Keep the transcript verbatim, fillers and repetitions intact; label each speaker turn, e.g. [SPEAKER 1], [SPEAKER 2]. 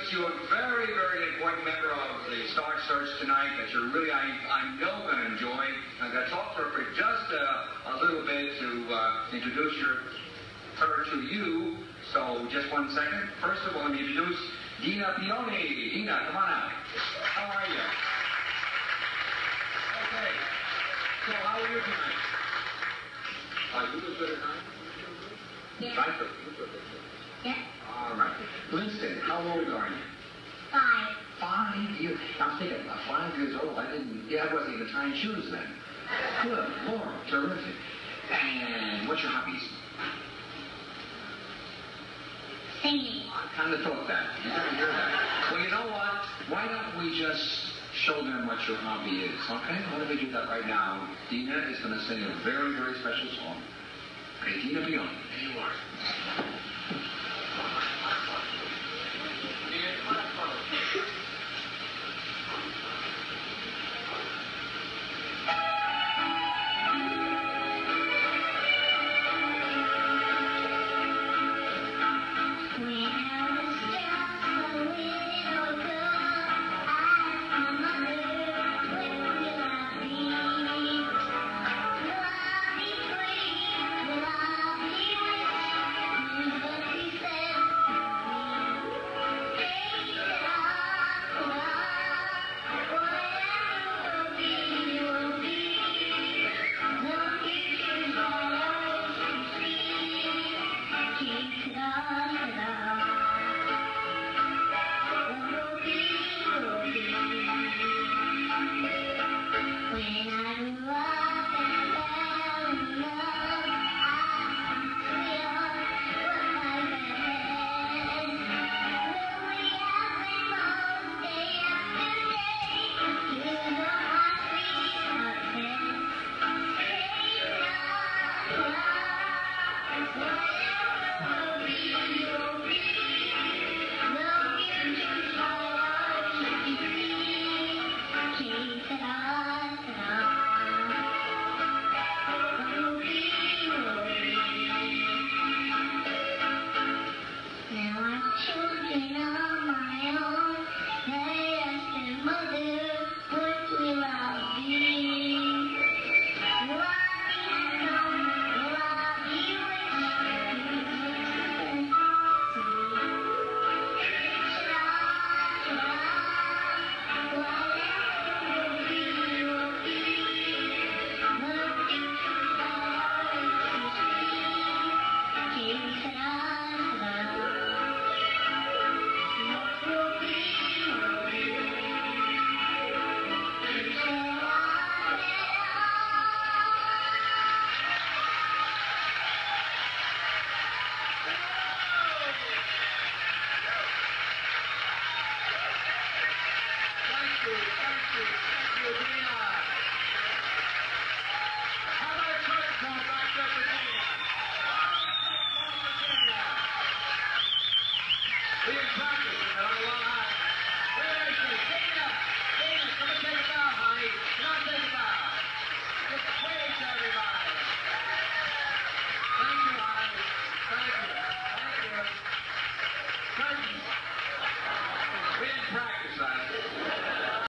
[SPEAKER 1] introduce you a very, very important member of the Star Search tonight that you're really, I, I know, going to enjoy. I'm going to talk to her for just a, a little bit to uh, introduce your, her to you. So just one second. First of all, let me introduce Dina. Dina, come on out. How are you? Okay. So how are you tonight? Are you doing good at night?
[SPEAKER 2] Yeah.
[SPEAKER 1] I feel good.
[SPEAKER 2] Yeah.
[SPEAKER 1] All right. Winston, how old are you?
[SPEAKER 2] Five.
[SPEAKER 1] Five years. I'm thinking, uh, five years old. I didn't. Yeah, I wasn't even tying shoes then. Good Lord, terrific. And what's your hobbies?
[SPEAKER 2] Singing.
[SPEAKER 1] I kind of thought that. You didn't hear that. Well, you know what? Why don't we just show them what your hobby is, okay? Why don't we do that right now? Dina is going to sing a very, very special song. Okay, Dina, be on. There you are.